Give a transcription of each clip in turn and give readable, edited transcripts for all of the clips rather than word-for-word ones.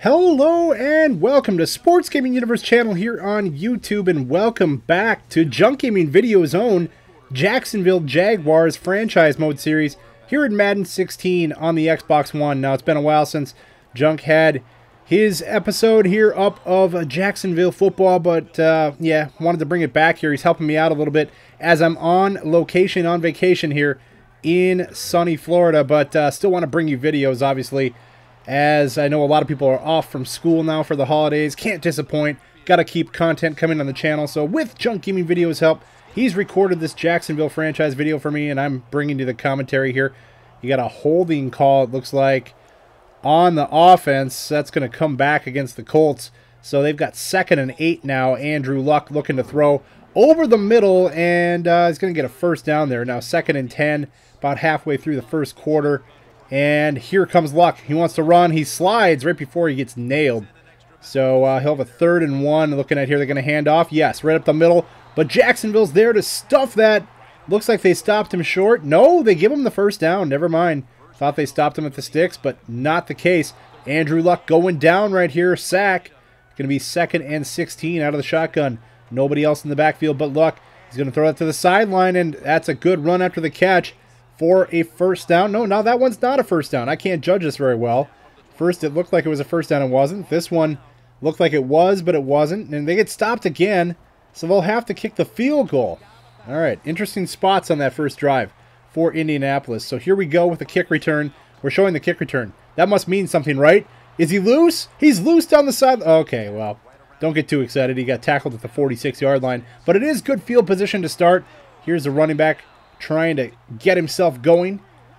Hello and welcome to Sports Gaming Universe channel here on YouTube, and welcome back to Junk Gaming Video's own Jacksonville Jaguars franchise mode series here in Madden 16 on the Xbox One. Now, it's been a while since Junk had his episode here up of Jacksonville football, but yeah, wanted to bring it back here. He's helping me out a little bit as I'm on location, on vacation here in sunny Florida, but still want to bring you videos, obviously, as I know a lot of people are off from school now for the holidays. Can't disappoint. Got to keep content coming on the channel. So with Junk Gaming Video's help, he's recorded this Jacksonville franchise video for me, and I'm bringing you the commentary here. You got a holding call, it looks like, on the offense. That's going to come back against the Colts. So they've got 2nd and 8 now. Andrew Luck looking to throw over the middle, and he's going to get a first down there. Now 2nd and 10, about halfway through the first quarter. And here comes Luck. He wants to run. He slides right before he gets nailed. So he'll have a 3rd and 1. Looking at here, they're going to hand off. Yes, right up the middle. But Jacksonville's there to stuff that. Looks like they stopped him short. No, they give him the first down. Never mind. Thought they stopped him at the sticks, but not the case. Andrew Luck going down right here. Sack. Going to be 2nd and 16 out of the shotgun. Nobody else in the backfield but Luck. He's going to throw that to the sideline, and that's a good run after the catch for a first down. No, now that one's not a first down. I can't judge this very well. First, it looked like it was a first down. It wasn't. This one looked like it was, but it wasn't. And they get stopped again, so they'll have to kick the field goal. All right, interesting spots on that first drive for Indianapolis. So here we go with the kick return. We're showing the kick return. That must mean something, right? Is he loose? He's loose down the side. Okay, well, don't get too excited. He got tackled at the 46-yard line. But it is good field position to start. Here's the running back trying to get himself going,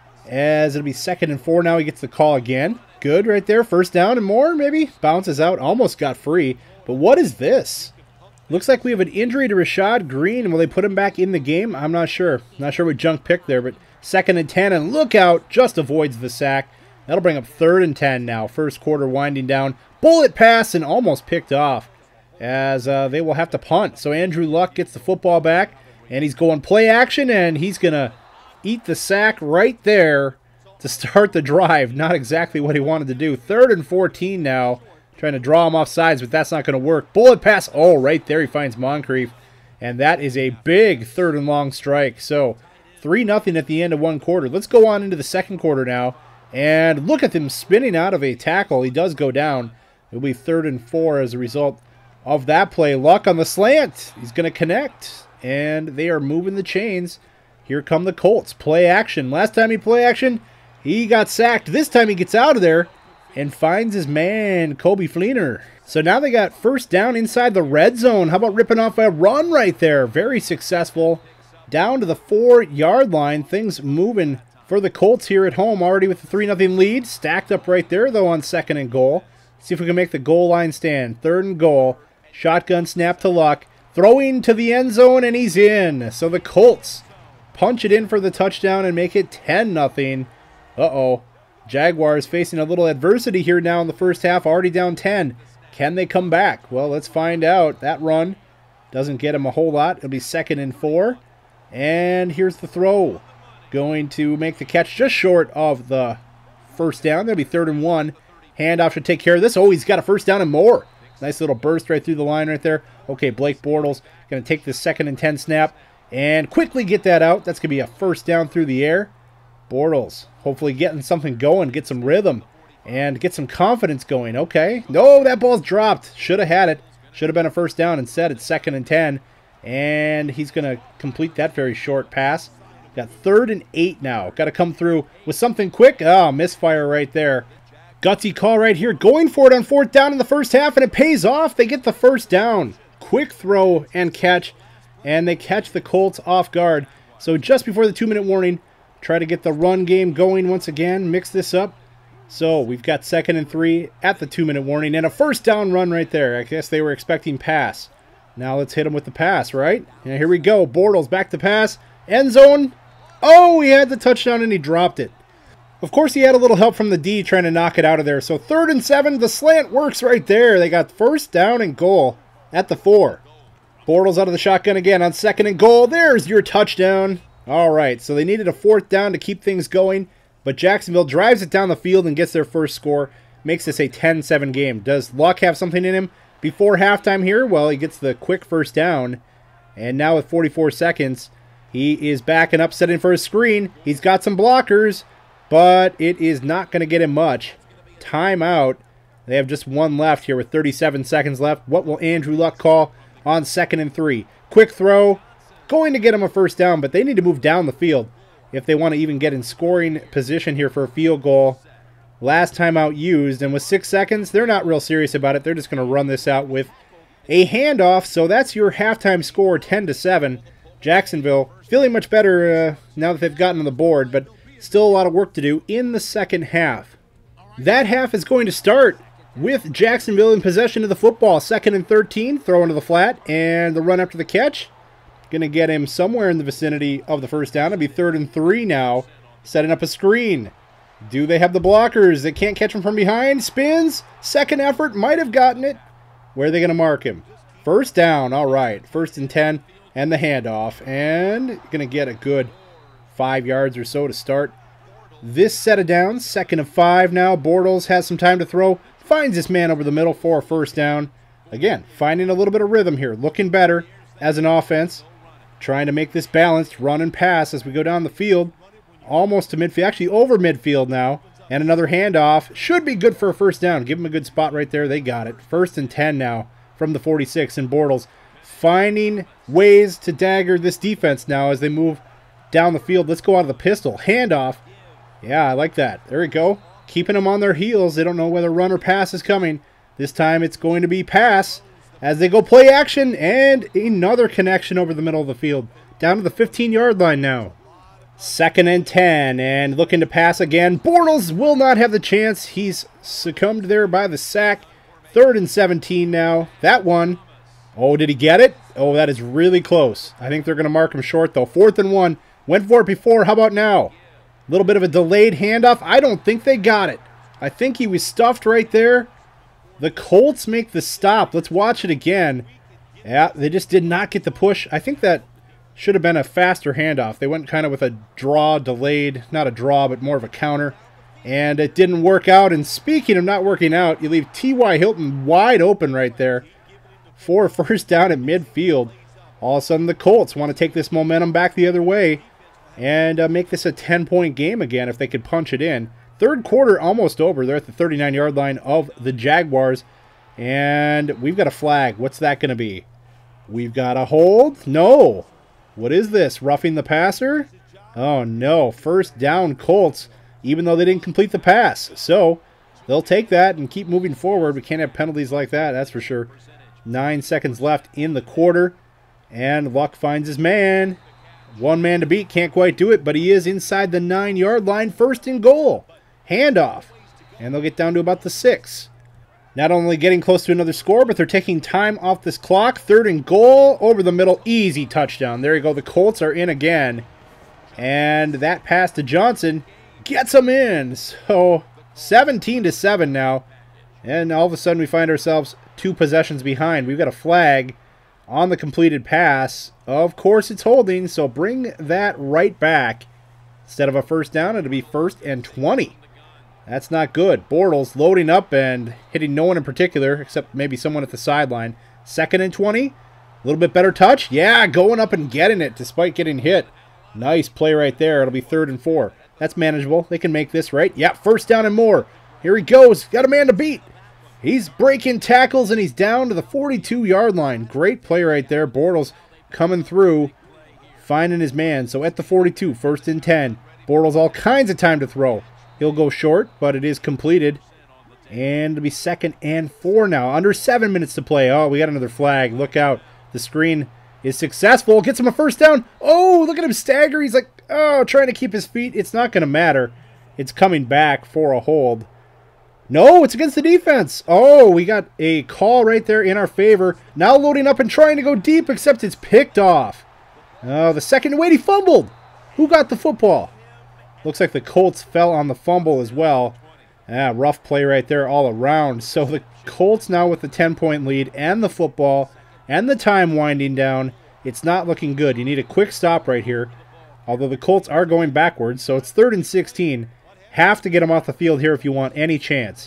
as it'll be 2nd and 4 now. He gets the call again. Good right there. First down and more, maybe. Bounces out. Almost got free. But what is this? Looks like we have an injury to Rashad Green. Will they put him back in the game? I'm not sure. Not sure what Junk picked there, but 2nd and 10, and look out. Just avoids the sack. That'll bring up 3rd and 10 now. First quarter winding down. Bullet pass and almost picked off, as they will have to punt. So Andrew Luck gets the football back. And he's going play action, and he's going to eat the sack right there to start the drive. Not exactly what he wanted to do. 3rd and 14 now. Trying to draw him off sides, but that's not going to work. Bullet pass. Oh, right there he finds Moncrief. And that is a big 3rd and long strike. So 3-0 at the end of one quarter. Let's go on into the second quarter now. And look at him spinning out of a tackle. He does go down. It'll be 3rd and 4 as a result of that play. Luck on the slant. He's going to connect. And they are moving the chains. Here come the Colts. Play action. Last time he play action, he got sacked. This time he gets out of there and finds his man, Coby Fleener. So now they got first down inside the red zone. How about ripping off a run right there? Very successful. Down to the 4-yard line. Things moving for the Colts here at home. Already with the 3-0 lead. Stacked up right there, though, on 2nd and goal. See if we can make the goal line stand. 3rd and goal. Shotgun snap to Luck. Throwing to the end zone, and he's in. So the Colts punch it in for the touchdown and make it 10-0. Uh-oh. Jaguars facing a little adversity here now in the first half, already down 10. Can they come back? Well, let's find out. That run doesn't get him a whole lot. It'll be 2nd and 4. And here's the throw. Going to make the catch just short of the first down. That'll be 3rd and 1. Handoff should take care of this. Oh, he's got a first down and more. Nice little burst right through the line right there. Okay, Blake Bortles going to take the 2nd and 10 snap and quickly get that out. That's going to be a first down through the air. Bortles hopefully getting something going, get some rhythm, and get some confidence going. Okay. No, that ball's dropped. Should have had it. Should have been a first down. Instead, it's 2nd and 10. And he's going to complete that very short pass. Got 3rd and 8 now. Got to come through with something quick. Oh, misfire right there. Gutsy call right here. Going for it on 4th down in the first half, and it pays off. They get the first down. Quick throw and catch, and they catch the Colts off guard. So just before the 2-minute warning, try to get the run game going once again. Mix this up. So we've got 2nd and 3 at the 2-minute warning, and a first down run right there. I guess they were expecting pass. Now let's hit them with the pass, right? And here we go. Bortles back to pass. End zone. Oh, he had the touchdown, and he dropped it. Of course, he had a little help from the D trying to knock it out of there. So 3rd and 7, the slant works right there. They got first down and goal at the 4. Bortles out of the shotgun again on 2nd and goal. There's your touchdown. All right, so they needed a 4th down to keep things going, but Jacksonville drives it down the field and gets their first score makes this a 10-7 game. Does Luck have something in him before halftime here? Well, he gets the quick first down. And now with 44 seconds, he is backing up, setting for a screen. He's got some blockers, but it is not going to get him much. Timeout. They have just one left here with 37 seconds left. What will Andrew Luck call on 2nd and 3? Quick throw. Going to get him a first down, but they need to move down the field if they want to even get in scoring position here for a field goal. Last timeout used, and with 6 seconds, they're not real serious about it. They're just going to run this out with a handoff. So that's your halftime score, 10-7. Jacksonville feeling much better now that they've gotten on the board, but still a lot of work to do in the second half. That half is going to start with Jacksonville in possession of the football. 2nd and 13, throw into the flat, and the run after the catch. Going to get him somewhere in the vicinity of the first down. It'll be 3rd and 3 now, setting up a screen. Do they have the blockers? They can't catch him from behind. Spins. Second effort. Might have gotten it. Where are they going to mark him? First down. All right. 1st and 10. And the handoff. And going to get a good 5 yards or so to start this set of downs. 2nd and 5 now. Bortles has some time to throw. Finds this man over the middle for a first down. Again, finding a little bit of rhythm here. Looking better as an offense. Trying to make this balanced run and pass as we go down the field. Almost to midfield, actually over midfield now. And another handoff. Should be good for a first down. Give them a good spot right there. They got it. 1st and 10 now from the 46. And Bortles finding ways to dagger this defense now as they move down the field. Let's go out of the pistol. Handoff. Yeah, I like that. There we go. Keeping them on their heels. They don't know whether run or pass is coming. This time it's going to be pass as they go play action. And another connection over the middle of the field. Down to the 15-yard line now. 2nd and 10, and looking to pass again. Bortles will not have the chance. He's succumbed there by the sack. 3rd and 17 now. That one. Oh, did he get it? Oh, that is really close. I think they're going to mark him short, though. 4th and 1. Went for it before. How about now? A little bit of a delayed handoff. I don't think they got it. I think he was stuffed right there. The Colts make the stop. Let's watch it again. Yeah, they just did not get the push. I think that should have been a faster handoff. They went kind of with a draw, delayed, not a draw, but more of a counter. And it didn't work out. And speaking of not working out, you leave T.Y. Hilton wide open right there for a first down at midfield. All of a sudden, the Colts want to take this momentum back the other way and make this a 10-point game again if they could punch it in. 3rd quarter almost over. They're at the 39-yard line of the Jaguars. And we've got a flag. What's that going to be? We've got a hold? No. What is this? Roughing the passer? Oh, no. First down, Colts, even though they didn't complete the pass. So they'll take that and keep moving forward. We can't have penalties like that, that's for sure. 9 seconds left in the quarter. And Luck finds his man. One man to beat. Can't quite do it, but he is inside the 9-yard line. 1st and goal. Handoff. And they'll get down to about the 6. Not only getting close to another score, but they're taking time off this clock. 3rd and goal over the middle. Easy touchdown. There you go. The Colts are in again. And that pass to Johnson gets them in. So 17-7 now. And all of a sudden we find ourselves 2 possessions behind. We've got a flag on the completed pass. Of course it's holding, so bring that right back. Instead of a first down, it'll be 1st and 20. That's not good. Bortles loading up and hitting no one in particular, except maybe someone at the sideline. 2nd and 20. A little bit better touch. Yeah, going up and getting it despite getting hit. Nice play right there. It'll be 3rd and 4. That's manageable. They can make this, right? Yeah, first down and more. Here he goes. Got a man to beat. He's breaking tackles, and he's down to the 42-yard line. Great play right there. Bortles coming through, finding his man. So at the 42, 1st and 10. Bortles all kinds of time to throw. He'll go short, but it is completed. And it'll be 2nd and 4 now. Under 7 minutes to play. Oh, we got another flag. Look out. The screen is successful. Gets him a first down. Oh, look at him stagger. He's like, oh, trying to keep his feet. It's not going to matter. It's coming back for a hold. No, it's against the defense. Oh, we got a call right there in our favor. Now loading up and trying to go deep, except it's picked off. Oh, the second wait, he fumbled. Who got the football? Looks like the Colts fell on the fumble as well. Ah, rough play right there all around. So the Colts now with the 10-point lead and the football and the time winding down. It's not looking good. You need a quick stop right here. Although the Colts are going backwards, so it's 3rd and 16. Have to get them off the field here if you want any chance.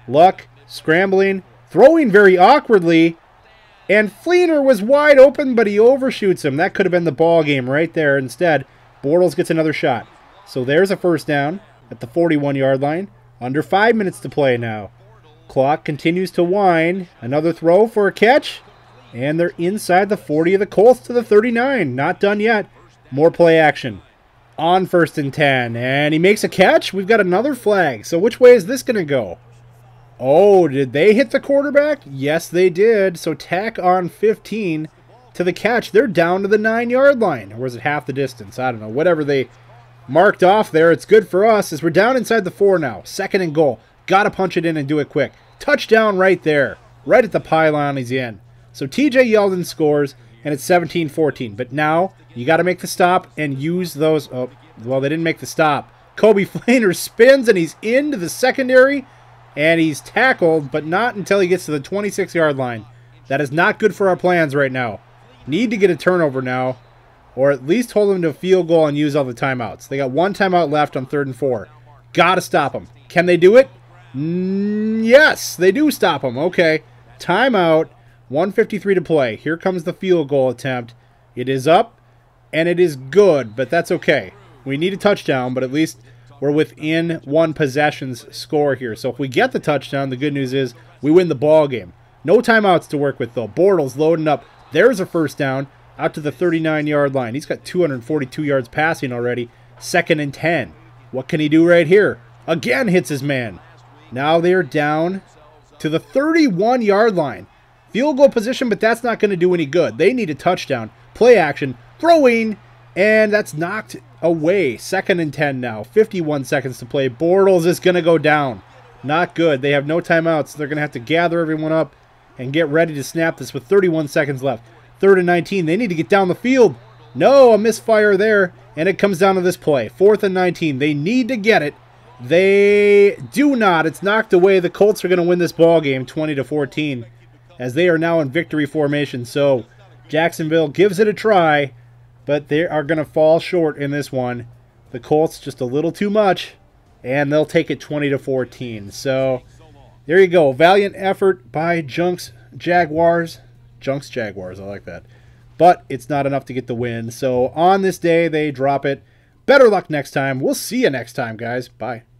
Luck, scrambling, throwing very awkwardly. And Fleener was wide open, but he overshoots him. That could have been the ball game right there. Instead, Bortles gets another shot. So there's a first down at the 41-yard line. Under 5 minutes to play now. Clock continues to wind. Another throw for a catch. And they're inside the 40 of the Colts to the 39. Not done yet. More play action. On 1st and 10. And he makes a catch. We've got another flag. So which way is this going to go? Oh, did they hit the quarterback? Yes, they did. So tack on 15 to the catch. They're down to the 9-yard line. Or was it half the distance? I don't know. Whatever they marked off there, it's good for us as we're down inside the 4 now. 2nd and goal. Got to punch it in and do it quick. Touchdown right there. Right at the pylon he's in. So TJ Yeldon scores, and it's 17-14. But now you got to make the stop and use those. Oh, well, they didn't make the stop. Coby Fleener spins, and he's into the secondary, and he's tackled, but not until he gets to the 26-yard line. That is not good for our plans right now. Need to get a turnover now, or at least hold them to a field goal and use all the timeouts. They got 1 timeout left on 3rd and 4. Got to stop them. Can they do it? Yes, they do stop them. Okay. Timeout. 1:53 to play. Here comes the field goal attempt. It is up, and it is good, but that's okay. We need a touchdown, but at least we're within 1 possession's score here. So if we get the touchdown, the good news is we win the ball game. No timeouts to work with, though. Bortles loading up. There's a first down out to the 39-yard line. He's got 242 yards passing already. 2nd and 10. What can he do right here? Again hits his man. Now they're down to the 31-yard line. Field goal position, but that's not going to do any good. They need a touchdown. Play action. Throwing. And that's knocked away. 2nd and 10 now. 51 seconds to play. Bortles is going to go down. Not good. They have no timeouts. They're going to have to gather everyone up and get ready to snap this with 31 seconds left. 3rd and 19. They need to get down the field. No, a misfire there. And it comes down to this play. 4th and 19. They need to get it. They do not. It's knocked away. The Colts are going to win this ball game 20-14 as they are now in victory formation. So Jacksonville gives it a try, but they are going to fall short in this one. The Colts just a little too much, and they'll take it 20-14. So there you go. Valiant effort by Junks Jaguars. Junks Jaguars, I like that. But it's not enough to get the win. So on this day, they drop it. Better luck next time. We'll see you next time, guys. Bye.